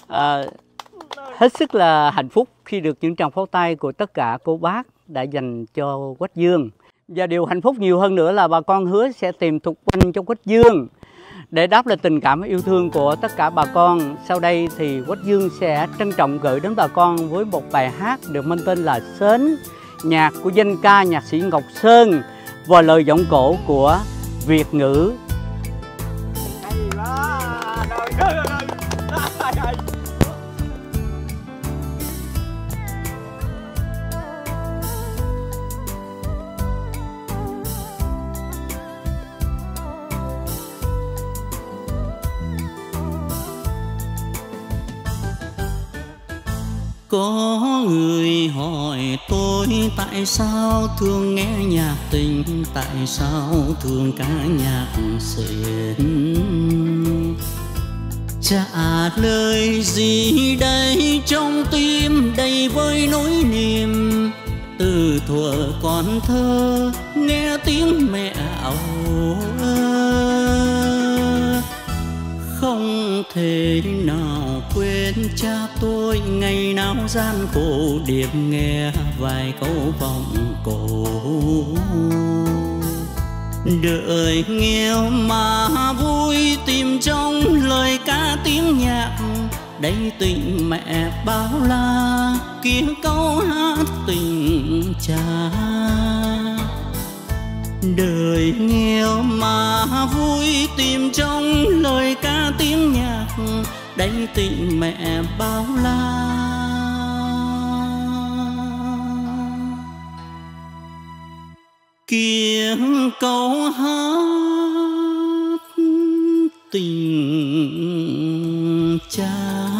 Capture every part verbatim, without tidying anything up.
À, hết sức là hạnh phúc khi được những tràng pháo tay của tất cả cô bác đã dành cho Quách Dương. Và điều hạnh phúc nhiều hơn nữa là bà con hứa sẽ tìm Thục Vinh cho Quách Dương để đáp lại tình cảm yêu thương của tất cả bà con. Sau đây thì Quách Dương sẽ trân trọng gửi đến bà con với một bài hát được mang tên là Sến, nhạc của danh ca nhạc sĩ Ngọc Sơn và lời giọng cổ của Việt ngữ. Có người hỏi tôi tại sao thường nghe nhạc tình, tại sao thường ca nhạc sến. Trả lời gì đây, trong tim đầy với nỗi niềm. Từ thuở còn thơ nghe tiếng mẹ âu ơ, không thể nào quên cha tôi ngày nào gian khổ điệp nghe vài câu vọng cổ. Đời nghèo mà vui tìm trong lời ca tiếng nhạc, đây tình mẹ bao la kia câu hát tình cha. Đời nghèo mà vui tìm trong lời ca tiếng nhạc, đây tình mẹ bao la. Kia câu hát tình cha.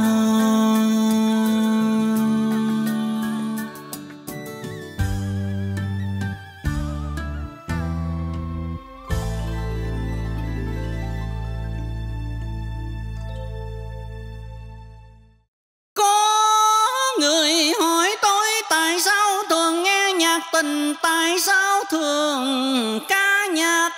Tình tại sao thường ca nhạc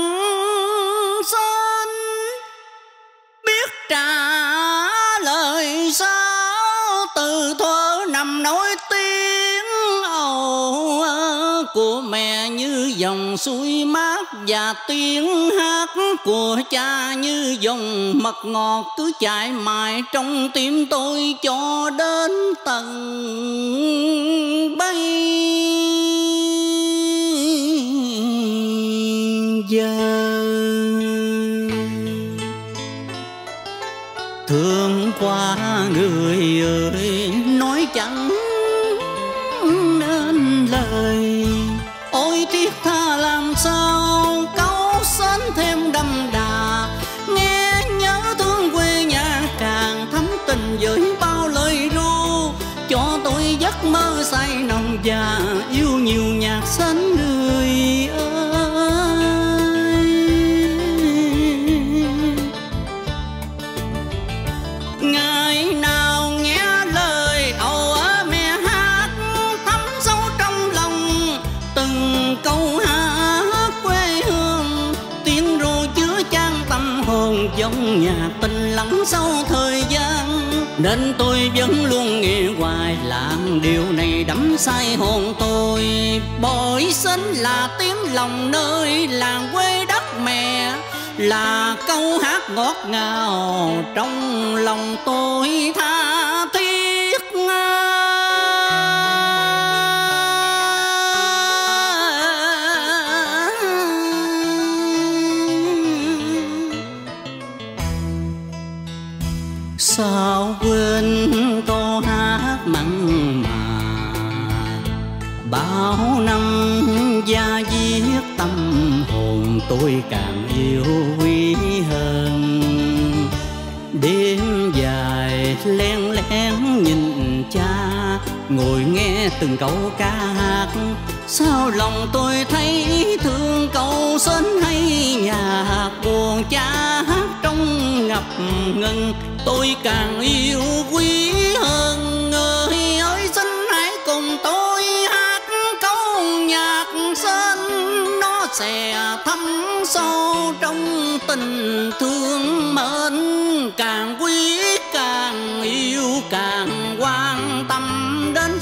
sến, biết trả lời sao từ thuở nằm nối tiếng ầu của mẹ như dòng suối mát, và tiếng hát của cha như dòng mật ngọt cứ chảy mãi trong tim tôi cho đến tận bây giờ. Thương qua người ơi nói chẳng nên lời, ôi tiếc tha làm sao câu sến thêm đậm đà. Nghe nhớ thương quê nhà càng thắm tình với bao lời ru, cho tôi giấc mơ say nồng và yêu nhiều nhạc sến người ơi. Ngày nào nghe lời âu ở mẹ hát thấm sâu trong lòng, từng câu hát quê hương tiếng ru chứa chan tâm hồn, giống nhạc tình lắng sâu thời gian. Nên tôi vẫn luôn nghe hoài làng điều này đắm say hồn tôi. Bởi sến là tiếng lòng nơi làng quê đất mẹ, là câu hát ngọt ngào trong lòng tôi tha thiết. Sao quên câu hát mặn mà bao năm da diết tâm hồn tôi càng yêu quý hơn. Đêm dài len lén nhìn cha ngồi nghe từng câu ca hát, sao lòng tôi thấy thương câu sến hay nhạc buồn cha hát trong ngập ngừng. Tôi càng yêu quý hơn người ơi, xin hãy cùng tôi hát câu nhạc sến, nó sẽ thấm sâu trong tình thương mến, càng quý càng yêu.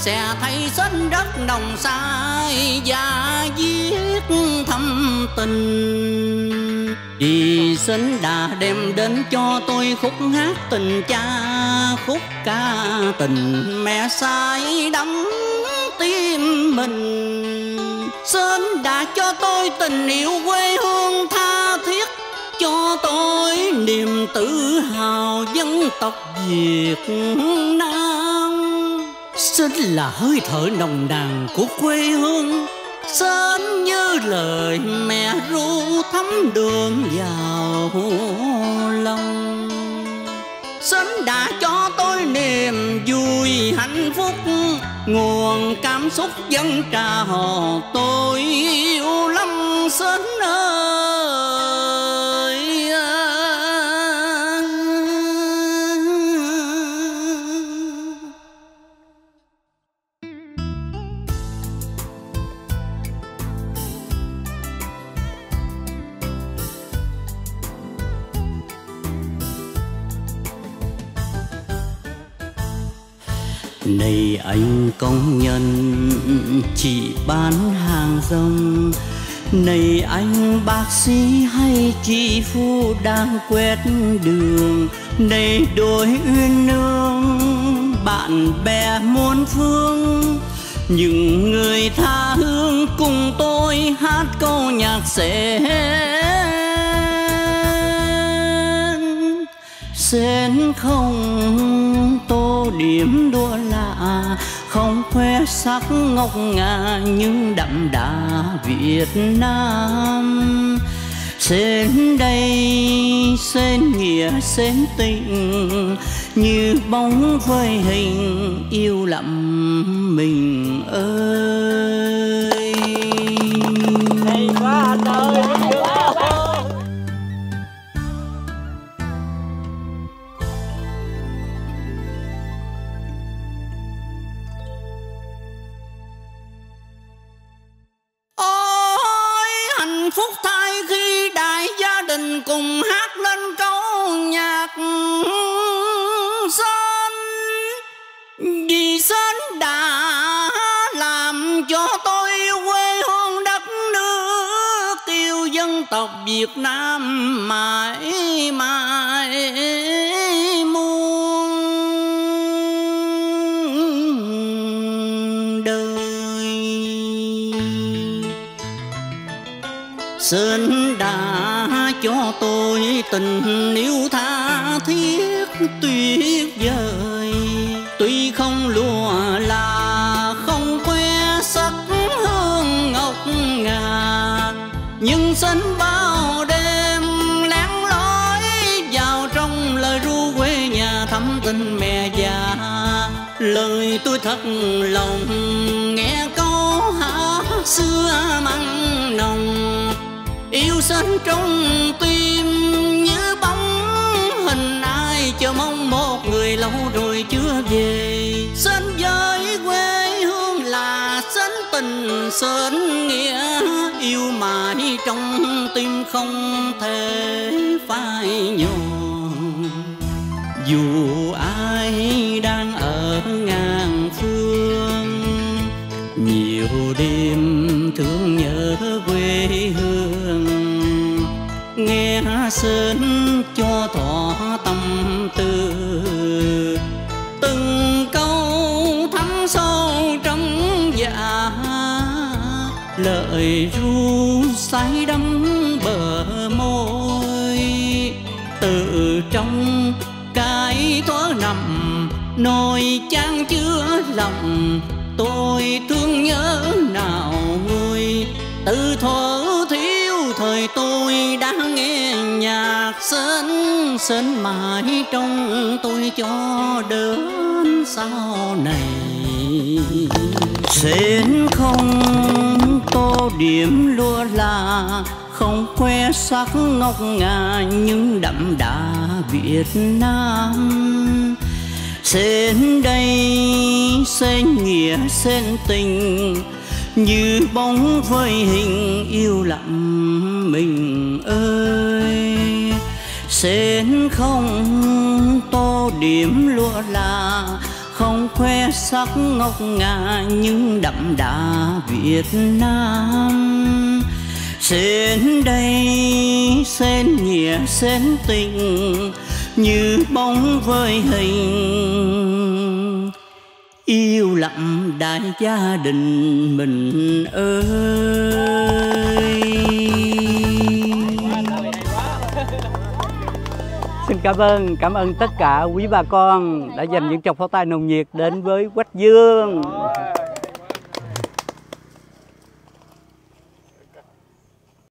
sẽ thấy sến rất nồng say và viết thâm tình. Vì sến đã đem đến cho tôi khúc hát tình cha, khúc ca tình mẹ say đắm tim mình. Sến đã cho tôi tình yêu quê hương tha thiết, cho tôi niềm tự hào dân tộc Việt Nam. Sến là hơi thở nồng nàn của quê hương, sến như lời mẹ ru thấm đường vào lòng. Sến đã cho tôi niềm vui hạnh phúc, nguồn cảm xúc dân trào tôi yêu lắm sến ơi. Này anh công nhân chỉ bán hàng rong, này anh bác sĩ hay chị phu đang quét đường, này đôi uyên nương bạn bè muôn phương, những người tha hương cùng tôi hát câu nhạc sến. Sến không tô điểm đua lạ, không khoe sắc ngọc ngà nhưng đậm đà Việt Nam. Sến đây sến nghĩa sến tình, như bóng với hình yêu lắm mình ơi. Hay quá anh ơi, hay quá. Hạnh phúc thay khi đại gia đình cùng hát lên câu nhạc sến. Vì sến đã làm cho tôi yêu quê hương đất nước, yêu dân tộc Việt Nam mãi mãi muôn đời. Sến đã cho tôi tình yêu tha thiết tuyệt vời, tuy không lụa là không khoe sắc hương ngọc ngà, nhưng sến bao đêm lén lỏi vào trong lời ru quê nhà thắm tình mẹ già. Lời tôi thật lòng nghe câu hát xưa mặn nồng, yêu sến trong tim như bóng hình ai chờ mong một người lâu rồi chưa về. Sến với quê hương là sến tình sến nghĩa, yêu mãi trong tim không thể phai nhòa. Dù ai đang ở ngàn phương, nhiều đêm thương nhớ quê hương, nghe sến cho tỏ tâm tư, từng câu thấm sâu trong dạ, lời ru say đắm bờ môi. Từ trong cái thuở nằm nồi chan chứa lòng, tôi thương nhớ nào nguôi. Từ thuở thiếu thời tôi đã nghe nhạc sến, sến mãi trong tôi cho đến sau này. Sến không tô điểm lúa là, không khoe sắc ngọc ngà nhưng đậm đà Việt Nam. Sến đây sến nghĩa sến tình, như bóng với hình yêu lắm mình ơi. Sến không tô điểm lúa là, không không khoe sắc ngọc ngà nhưng đậm đà Việt Nam. Sen đây sen nghĩa sen tình như bóng với hình, yêu lặng đại gia đình mình ơi. Xin cảm ơn, cảm ơn tất cả quý bà con đã dành những tràng pháo tay nồng nhiệt đến với Quách Dương.